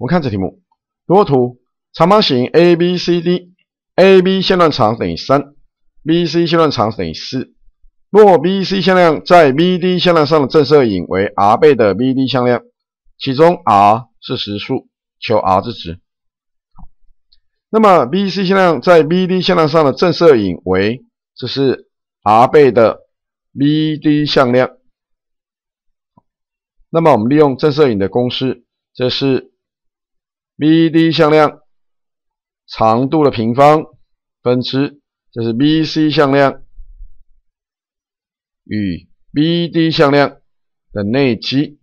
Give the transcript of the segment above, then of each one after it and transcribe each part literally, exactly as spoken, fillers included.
我们看这题目，如图长方形 A B C D，A B 线段长等于三 ，B C 线段长等于四。若 B C 向量在 B D 向量上的正摄影为 R 倍的 B D 向量，其中 R 是实数，求 R 之值。那么 B C 向量在 B D 向量上的正摄影为，这是 R 倍的 B D 向量。那么我们利用正摄影的公式，这是 B D 向量长度的平方分之，这是 B C 向量与 B D 向量的内积，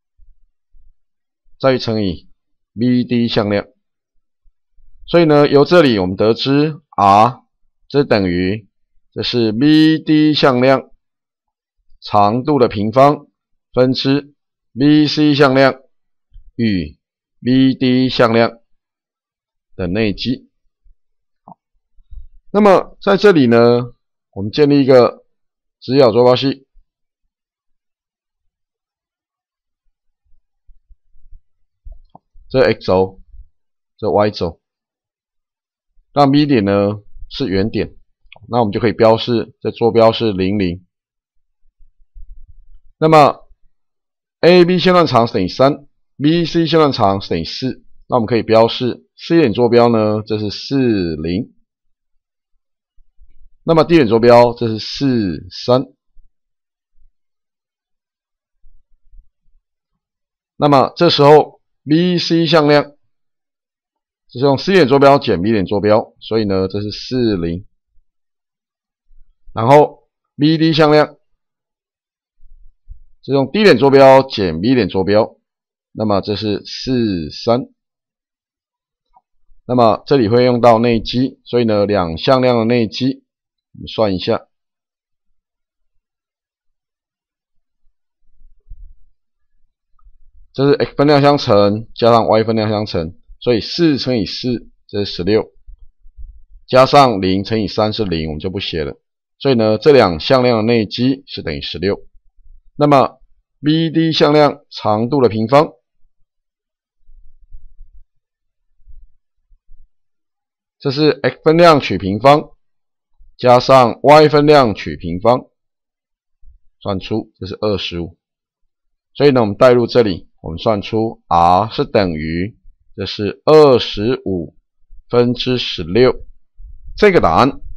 再乘以 B D 向量。所以呢，由这里我们得知 R 这等于，这是 B D 向量长度的平方分之 B C 向量与 B D 向量的内积。好，那么在这里呢，我们建立一个直角坐标系。这 x 轴，这 y 轴，让 B 点呢是原点，那我们就可以标示这坐标是零零。那么 A B 线段长等于三 ，B C 线段长等于四，那我们可以标示 C 点坐标呢，这是四零。那么 D 点坐标这是四三。那么这时候 B C 向量，这是用 C 点坐标减 B 点坐标，所以呢这是四零。然后 B D 向量，是用 D 点坐标减 B 点坐标，那么这是四三。那么这里会用到内积，所以呢两向量的内积，我们算一下。这是 x 分量相乘加上 y 分量相乘，所以四乘以四这是十六，加上零乘以三是零，我们就不写了。所以呢这两向量的内积是等于十六。那么 B D 向量长度的平方，这是 x 分量取平方加上 y 分量取平方，算出这是二十五。所以呢我们代入这里，我们算出 R 是等于，这是二十五分之十六，这个答案